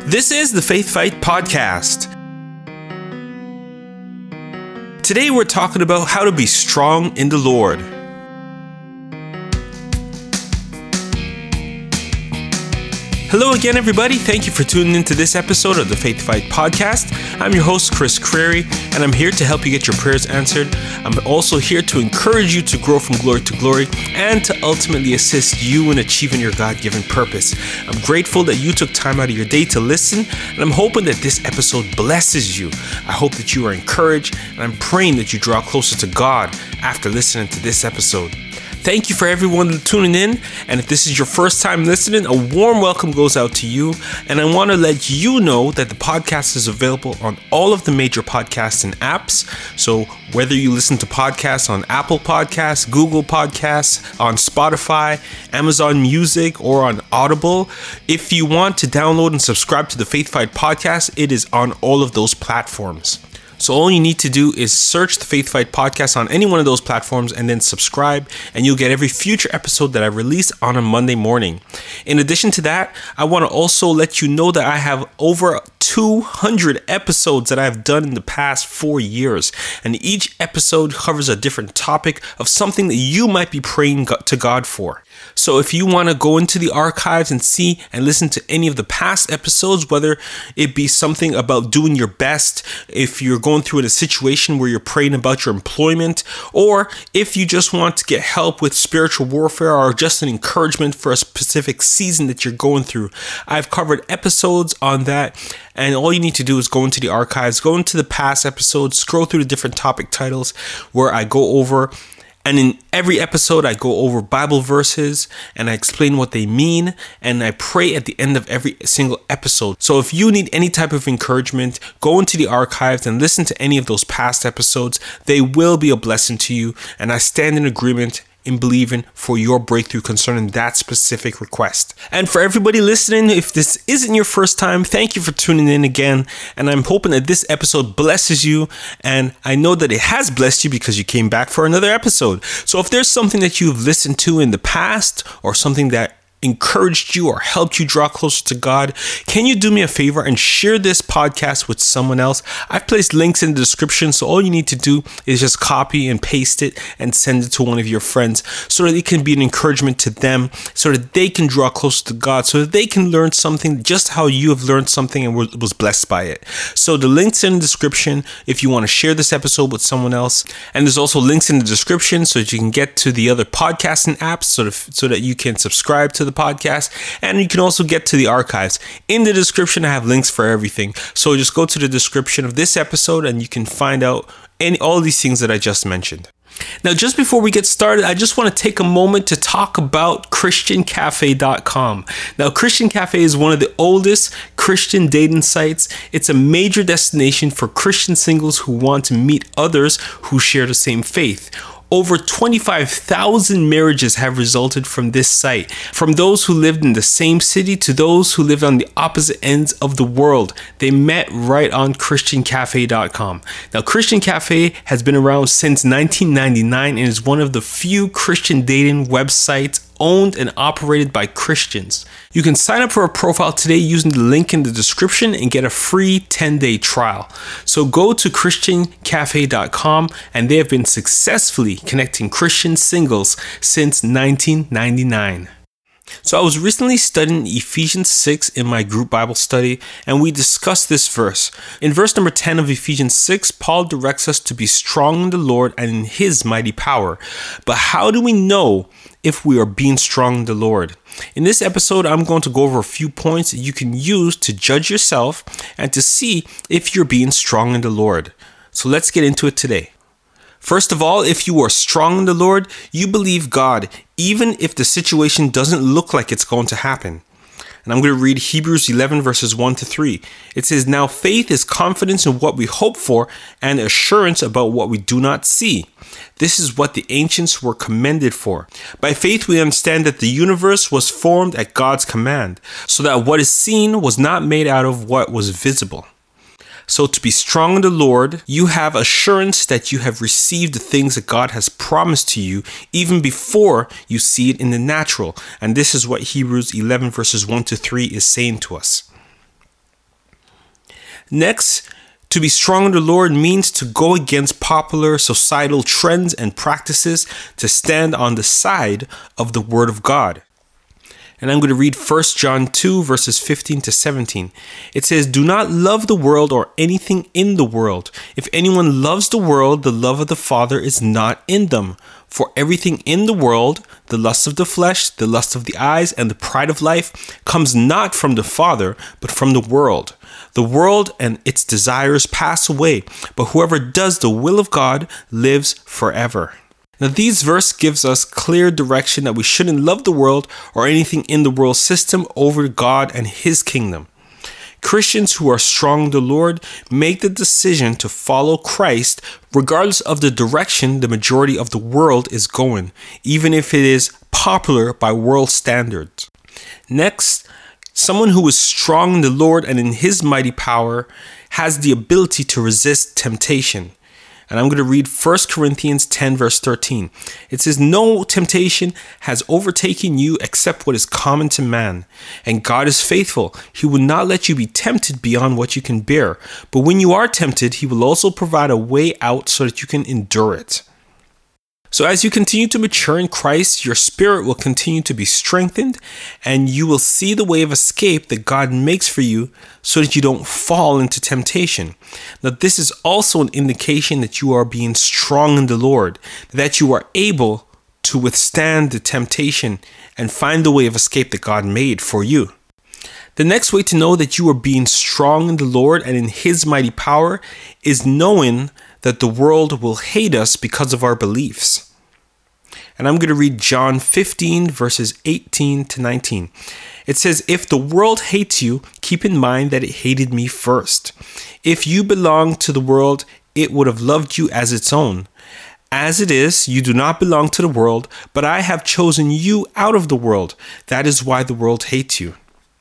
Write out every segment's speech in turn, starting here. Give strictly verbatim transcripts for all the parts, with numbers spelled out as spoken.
This is the Faith Fight Podcast. Today we're talking about how to be strong in the Lord. Hello again, everybody. Thank you for tuning into this episode of the Faith Fight Podcast. I'm your host, Chris Crary, and I'm here to help you get your prayers answered. I'm also here to encourage you to grow from glory to glory and to ultimately assist you in achieving your God-given purpose. I'm grateful that you took time out of your day to listen, and I'm hoping that this episode blesses you. I hope that you are encouraged, and I'm praying that you draw closer to God after listening to this episode. Thank you for everyone tuning in, and if this is your first time listening, a warm welcome goes out to you, and I want to let you know that the podcast is available on all of the major podcasts and apps. So whether you listen to podcasts on Apple Podcasts, Google Podcasts, on Spotify, Amazon Music, or on Audible, if you want to download and subscribe to the Faith Fight Podcast, it is on all of those platforms. So all you need to do is search the Faith Fight Podcast on any one of those platforms and then subscribe, and you'll get every future episode that I release on a Monday morning. In addition to that, I want to also let you know that I have over two hundred episodes that I've done in the past four years, and each episode covers a different topic of something that you might be praying to God for. So if you want to go into the archives and see and listen to any of the past episodes, whether it be something about doing your best, if you're going through a situation where you're praying about your employment, or if you just want to get help with spiritual warfare or just an encouragement for a specific season that you're going through, I've covered episodes on that. And all you need to do is go into the archives, go into the past episodes, scroll through the different topic titles where I go over. And in every episode, I go over Bible verses and I explain what they mean, and I pray at the end of every single episode. So if you need any type of encouragement, go into the archives and listen to any of those past episodes. They will be a blessing to you, and I stand in agreement in believing for your breakthrough concerning that specific request. And for everybody listening, if this isn't your first time, thank you for tuning in again. And I'm hoping that this episode blesses you. And I know that it has blessed you because you came back for another episode. So if there's something that you've listened to in the past or something that encouraged you or helped you draw closer to God, can you do me a favor and share this podcast with someone else? I've placed links in the description, so all you need to do is just copy and paste it and send it to one of your friends so that it can be an encouragement to them, so that they can draw closer to God, so that they can learn something just how you have learned something and was blessed by it. So the links in the description if you want to share this episode with someone else, and there's also links in the description so that you can get to the other podcasting apps so that, so that you can subscribe to the podcast, and you can also get to the archives. In the description, I have links for everything. So just go to the description of this episode and you can find out any all these things that I just mentioned. Now, just before we get started, I just want to take a moment to talk about Christian Cafe dot com. Now, Christian Cafe is one of the oldest Christian dating sites. It's a major destination for Christian singles who want to meet others who share the same faith. Over twenty-five thousand marriages have resulted from this site, from those who lived in the same city to those who lived on the opposite ends of the world. They met right on Christian Cafe dot com. Now, Christian Cafe has been around since nineteen ninety-nine and is one of the few Christian dating websites owned and operated by Christians. You can sign up for a profile today using the link in the description and get a free ten-day trial. So go to Christian Cafe dot com, and they have been successfully connecting Christian singles since nineteen ninety-nine. So I was recently studying Ephesians six in my group Bible study, and we discussed this verse. In verse number ten of Ephesians six, Paul directs us to be strong in the Lord and in his mighty power. But how do we know if we are being strong in the Lord? In this episode, I'm going to go over a few points that you can use to judge yourself and to see if you're being strong in the Lord. So let's get into it today. First of all, if you are strong in the Lord, you believe God, even if the situation doesn't look like it's going to happen. And I'm going to read Hebrews eleven verses one to three. It says, "Now faith is confidence in what we hope for and assurance about what we do not see. This is what the ancients were commended for. By faith we understand that the universe was formed at God's command, so that what is seen was not made out of what was visible." So to be strong in the Lord, you have assurance that you have received the things that God has promised to you even before you see it in the natural. And this is what Hebrews eleven verses one to three is saying to us. Next, to be strong in the Lord means to go against popular societal trends and practices, to stand on the side of the Word of God. And I'm going to read First John two, verses fifteen to seventeen. It says, "Do not love the world or anything in the world. If anyone loves the world, the love of the Father is not in them. For everything in the world, the lust of the flesh, the lust of the eyes, and the pride of life, comes not from the Father, but from the world. The world and its desires pass away, but whoever does the will of God lives forever." Now, these verses gives us clear direction that we shouldn't love the world or anything in the world system over God and His kingdom. Christians who are strong in the Lord make the decision to follow Christ regardless of the direction the majority of the world is going, even if it is popular by world standards. Next, someone who is strong in the Lord and in His mighty power has the ability to resist temptation. And I'm going to read First Corinthians ten, verse thirteen. It says, "No temptation has overtaken you except what is common to man. And God is faithful. He will not let you be tempted beyond what you can bear. But when you are tempted, He will also provide a way out so that you can endure it." So as you continue to mature in Christ, your spirit will continue to be strengthened, and you will see the way of escape that God makes for you so that you don't fall into temptation. Now, this is also an indication that you are being strong in the Lord, that you are able to withstand the temptation and find the way of escape that God made for you. The next way to know that you are being strong in the Lord and in His mighty power is knowing that the world will hate us because of our beliefs. And I'm going to read John fifteen, verses eighteen to nineteen. It says, "If the world hates you, keep in mind that it hated me first. If you belonged to the world, it would have loved you as its own. As it is, you do not belong to the world, but I have chosen you out of the world. That is why the world hates you."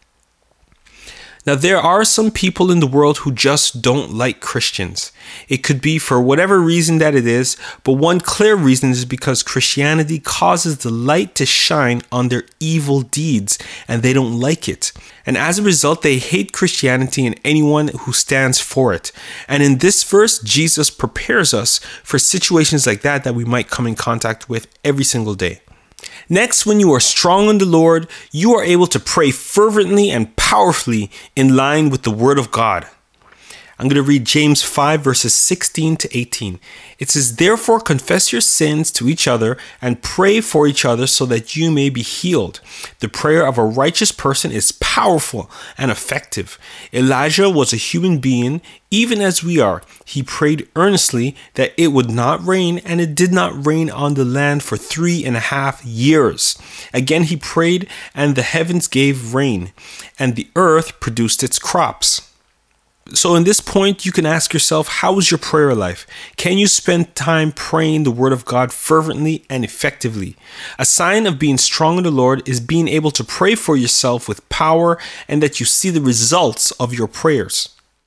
Now, there are some people in the world who just don't like Christians. It could be for whatever reason that it is, but one clear reason is because Christianity causes the light to shine on their evil deeds, and they don't like it. And as a result, they hate Christianity and anyone who stands for it. And in this verse, Jesus prepares us for situations like that that we might come in contact with every single day. Next, when you are strong in the Lord, you are able to pray fervently and powerfully in line with the Word of God. I'm going to read James five, verses sixteen to eighteen. It says, "Therefore confess your sins to each other and pray for each other so that you may be healed. The prayer of a righteous person is powerful and effective. Elijah was a human being, even as we are. He prayed earnestly that it would not rain, and it did not rain on the land for three and a half years. Again he prayed, and the heavens gave rain, and the earth produced its crops." So in this point, you can ask yourself, how is your prayer life? Can you spend time praying the Word of God fervently and effectively? A sign of being strong in the Lord is being able to pray for yourself with power and that you see the results of your prayers.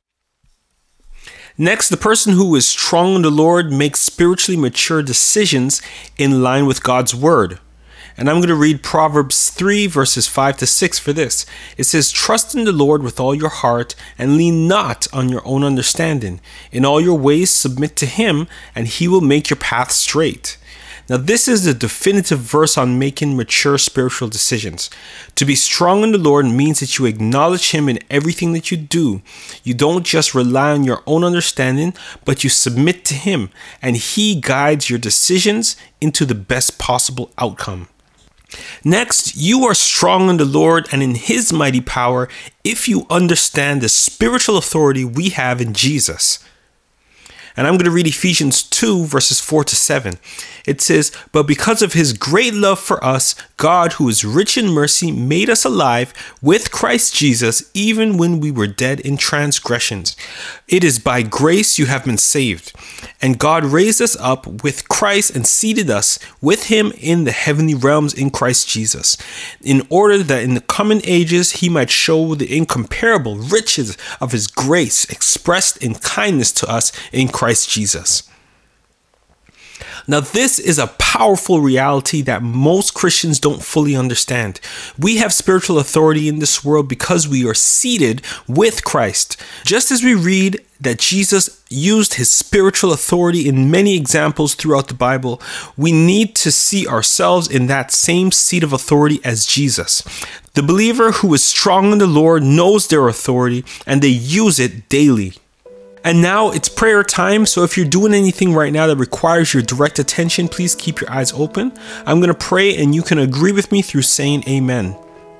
Next, the person who is strong in the Lord makes spiritually mature decisions in line with God's Word. And I'm going to read Proverbs three, verses five to six for this. It says, "Trust in the Lord with all your heart and lean not on your own understanding. In all your ways submit to Him, and He will make your path straight." Now, this is the definitive verse on making mature spiritual decisions. To be strong in the Lord means that you acknowledge Him in everything that you do. You don't just rely on your own understanding, but you submit to Him, and He guides your decisions into the best possible outcome. Next, you are strong in the Lord and in His mighty power if you understand the spiritual authority we have in Jesus. And I'm going to read Ephesians two, verses four to seven. It says, "But because of His great love for us, God, who is rich in mercy, made us alive with Christ Jesus, even when we were dead in transgressions. It is by grace you have been saved. And God raised us up with Christ and seated us with Him in the heavenly realms in Christ Jesus, in order that in the coming ages He might show the incomparable riches of His grace expressed in kindness to us in Christ Jesus." Now, this is a powerful reality that most Christians don't fully understand. We have spiritual authority in this world because we are seated with Christ. Just as we read that Jesus used his spiritual authority in many examples throughout the Bible, we need to see ourselves in that same seat of authority as Jesus. The believer who is strong in the Lord knows their authority and they use it daily. And now it's prayer time, so if you're doing anything right now that requires your direct attention, please keep your eyes open. I'm going to pray and you can agree with me through saying amen.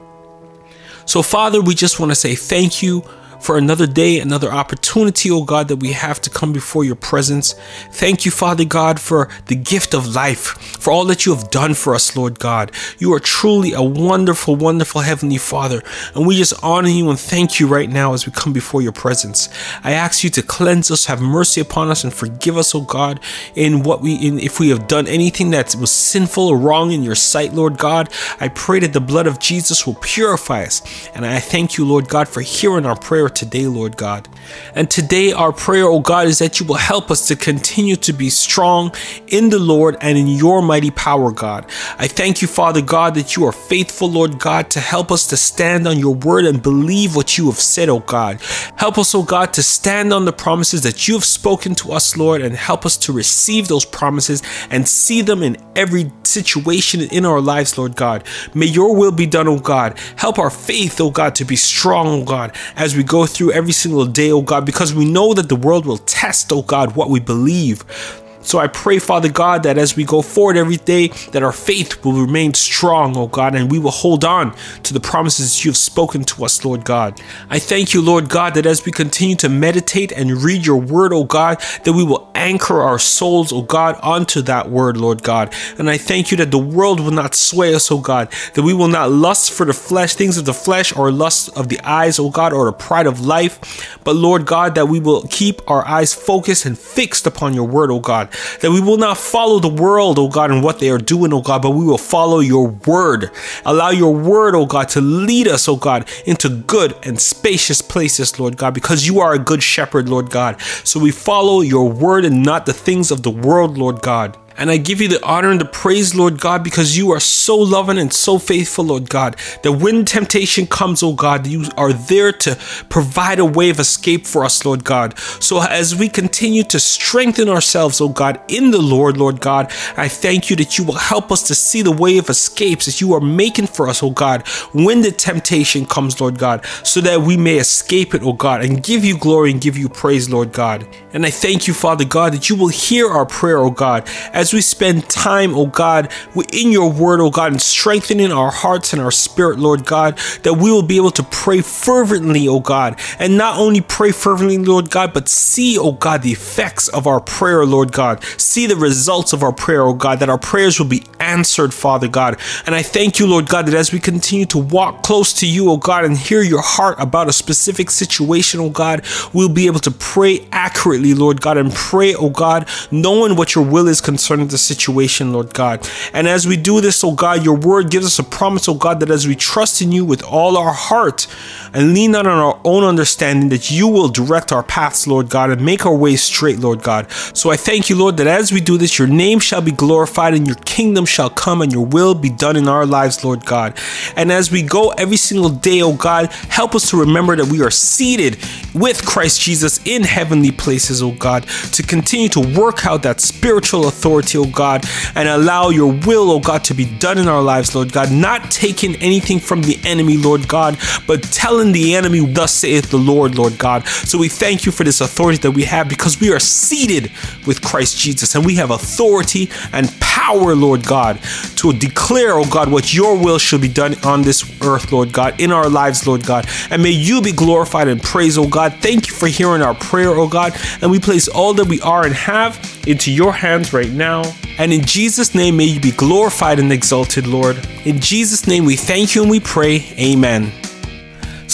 So Father, we just want to say thank you for another day, another opportunity, oh God, that we have to come before your presence. Thank you, Father God, for the gift of life, for all that you have done for us, Lord God. You are truly a wonderful, wonderful Heavenly Father, and we just honor you and thank you right now as we come before your presence. I ask you to cleanse us, have mercy upon us, and forgive us, oh God, in what we, in if we have done anything that was sinful or wrong in your sight, Lord God. I pray that the blood of Jesus will purify us, and I thank you, Lord God, for hearing our prayer today, Lord God. And today our prayer, oh God, is that you will help us to continue to be strong in the Lord and in your mighty power, God. I thank you, Father God, that you are faithful, Lord God, to help us to stand on your word and believe what you have said, oh God. Help us, oh God, to stand on the promises that you have spoken to us, Lord, and help us to receive those promises and see them in every situation in our lives, Lord God. May your will be done, oh God. Help our faith, oh God, to be strong, oh God, as we go through every single day, oh God, because we know that the world will test, oh God, what we believe. So I pray, Father God, that as we go forward every day, that our faith will remain strong, oh God, and we will hold on to the promises you have spoken to us, Lord God. I thank you, Lord God, that as we continue to meditate and read your word, oh God, that we will anchor our souls, oh God, onto that word, Lord God. And I thank you that the world will not sway us, oh God, that we will not lust for the flesh, things of the flesh, or lust of the eyes, oh God, or the pride of life. But Lord God, that we will keep our eyes focused and fixed upon your word, oh God. That we will not follow the world, oh God, and what they are doing, oh God, but we will follow your word. Allow your word, oh God, to lead us, oh God, into good and spacious places, Lord God, because you are a good shepherd, Lord God. So we follow your word and not the things of the world, Lord God. And I give you the honor and the praise, Lord God, because you are so loving and so faithful, Lord God, that when temptation comes, oh God, you are there to provide a way of escape for us, Lord God. So as we continue to strengthen ourselves, oh God, in the Lord, Lord God, I thank you that you will help us to see the way of escapes that you are making for us, oh God, when the temptation comes, Lord God, so that we may escape it, oh God, and give you glory and give you praise, Lord God. And I thank you, Father God, that you will hear our prayer, oh God, as As we spend time, oh God, in your word, oh God, and strengthening our hearts and our spirit, Lord God, that we will be able to pray fervently, oh God, and not only pray fervently, Lord God, but see, oh God, the effects of our prayer, Lord God, see the results of our prayer, oh God, that our prayers will be answered, Father God. And I thank you, Lord God, that as we continue to walk close to you, oh God, and hear your heart about a specific situation, oh God, we'll be able to pray accurately, Lord God, and pray, oh God, knowing what your will is concerning the situation, Lord God. And as we do this, oh God, your word gives us a promise, oh God, that as we trust in you with all our heart and lean not on our own understanding, that you will direct our paths, Lord God, and make our ways straight, Lord God. So I thank you, Lord, that as we do this, your name shall be glorified and your kingdom shall come and your will be done in our lives, Lord God. And as we go every single day, oh God, help us to remember that we are seated with Christ Jesus in heavenly places, oh God, to continue to work out that spiritual authority, oh God, and allow your will, oh God, to be done in our lives, Lord God, not taking anything from the enemy, Lord God, but telling the enemy, thus saith the Lord, Lord God. So we thank you for this authority that we have because we are seated with Christ Jesus and we have authority and power, Lord God, to declare, oh God, what your will should be done on this earth, Lord God, in our lives, Lord God. And may you be glorified and praised, oh God. Thank you for hearing our prayer, oh God, and we place all that we are and have into your hands right now. And in Jesus' name, may you be glorified and exalted, Lord. In Jesus' name, we thank you and we pray. Amen. So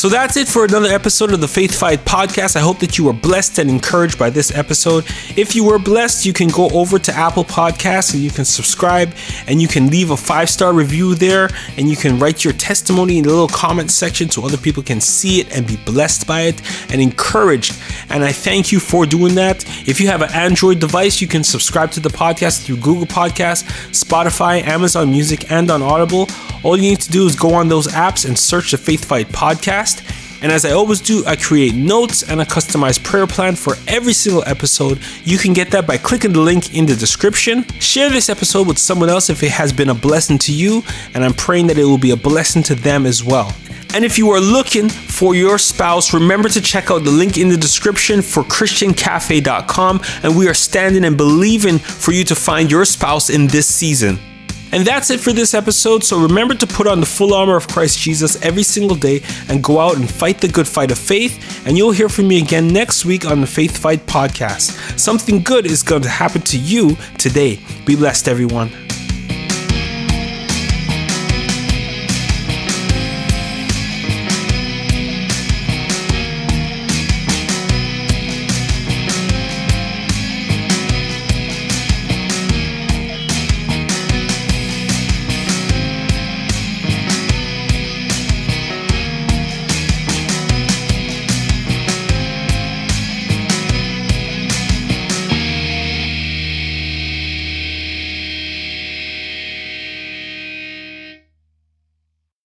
So that's it for another episode of the Faith Fight Podcast. I hope that you were blessed and encouraged by this episode. If you were blessed, you can go over to Apple Podcasts and you can subscribe and you can leave a five-star review there and you can write your testimony in the little comment section so other people can see it and be blessed by it and encouraged. And I thank you for doing that. If you have an Android device, you can subscribe to the podcast through Google Podcasts, Spotify, Amazon Music, and on Audible. All you need to do is go on those apps and search the Faith Fight Podcast. And as I always do, I create notes and a customized prayer plan for every single episode. You can get that by clicking the link in the description. Share this episode with someone else if it has been a blessing to you, and I'm praying that it will be a blessing to them as well. And if you are looking for your spouse, remember to check out the link in the description for christian cafe dot com, and we are standing and believing for you to find your spouse in this season. And that's it for this episode. So remember to put on the full armor of Christ Jesus every single day and go out and fight the good fight of faith. And you'll hear from me again next week on the Faith Fight Podcast. Something good is going to happen to you today. Be blessed, everyone.